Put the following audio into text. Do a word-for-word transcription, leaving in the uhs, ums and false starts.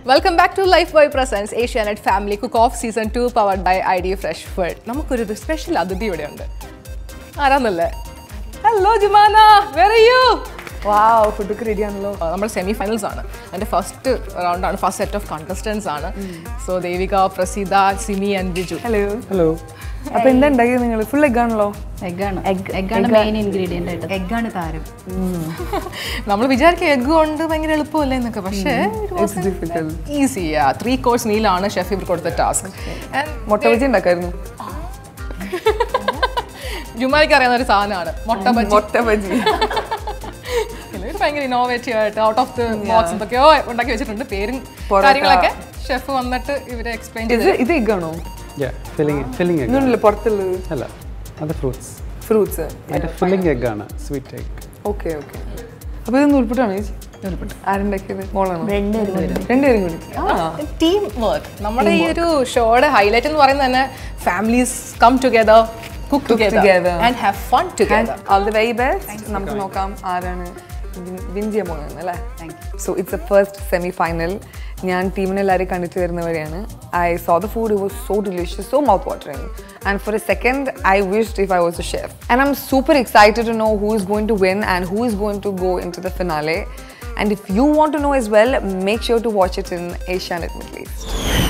Welcome back to Lifebuoy Presents Asianet Family Cook-Off Season two powered by I D Fresh Food. നമുക്കൊരു special അതിഥി ഇവിടെയുണ്ട്. ആരാന്നല്ലേ? Hello Jumana, where are you? Wow, food ഒക്കെ ready ആണല്ലോ. നമ്മൾ semi finals ആണ്. അതിന്റെ ഫസ്റ്റ് റൗണ്ട് ആണ്, ഫസ്റ്റ് സെറ്റ് ഓഫ് കണ്ടസ്റ്റന്റ്സ് ആണ്. So Devika, Praseeda, Simi and Biju. Hello. Hello. അപ്പോൾ എന്താ ഉണ്ടാക്കിയത് നിങ്ങൾ? ഫുൾ എഗ് ആണല്ലോ? എഗ് ആണ്. എഗ് ആണ് മെയിൻ ഇൻഗ്രീഡിയന്റ് ആയിട്ട്. എഗ് ആണ് താരം. നമ്മൾ വിചാരിക്കും എഗ് കൊണ്ട് ഭയങ്കര എളുപ്പമല്ലേ എന്നൊക്കെ, പക്ഷേ ഈസി. ത്രീ കോഴ്സ് മീലാണ് ഷെഫ് ഇവർ കൊടുത്ത ടാസ്ക്. മുട്ട ബജി ഉണ്ടാക്കായിരുന്നു. ജുമാനിക്ക് അറിയാവുന്ന ഒരു സാധനമാണ് മുട്ട ബജി. മുട്ട ബജി ഭയങ്കര ഇന്നോവേറ്റീവ് ആയിട്ട് ഔട്ട് ഓഫ് ദി ബോക്സ് എന്തൊക്കെയോ ഉണ്ടാക്കി വെച്ചിട്ടുണ്ട്. പേരും കാര്യങ്ങളൊക്കെ ഷെഫ് വന്നിട്ട് ഇവരെ എക്സ്പ്ലെയിൻ ചെയ്ത്. ഇത് എഗ് ആണോ? പുറത്തുള്ളത് അല്ല, അത് ഫ്രൂട്ട്സ്. ഫ്രൂട്ട്സ് അതിന്റെ ഫില്ലിംഗ് എഗ് ആണ്, സ്വീറ്റ് എഗ്. Okay okay. അപ്പോൾ ഇത് നൂൽപുട്ടാണോ ചേച്ചി? നൂൽപുട്ട് ആരുണ്ടാക്കിയത്? മോളാണോ? രണ്ടുപേരും കൂടി ടീം വർക്ക്. നമ്മുടെ ഈ ഒരു ഷോയുടെ ഹൈലൈറ്റ് എന്ന് പറയുന്നത് തന്നെ families come together, cook together and have fun together. All the very best. നമുക്ക് നോക്കാം ആരാണ് വിൻ ചെയ്യാൻ പോകുന്നത് അല്ലേ? So it's a first semi final. ഞാൻ ടീമിനെ എല്ലാവരെയും കണ്ടിട്ട് വരുന്നവരെയാണ്. I saw the food, it was so delicious, so mouth watering. And for a second, I wished if I was a chef. And I'm super excited to know who is going to win and who is going to go into the finale. And if you want to know as well, make sure to watch it in Asianet Middle East.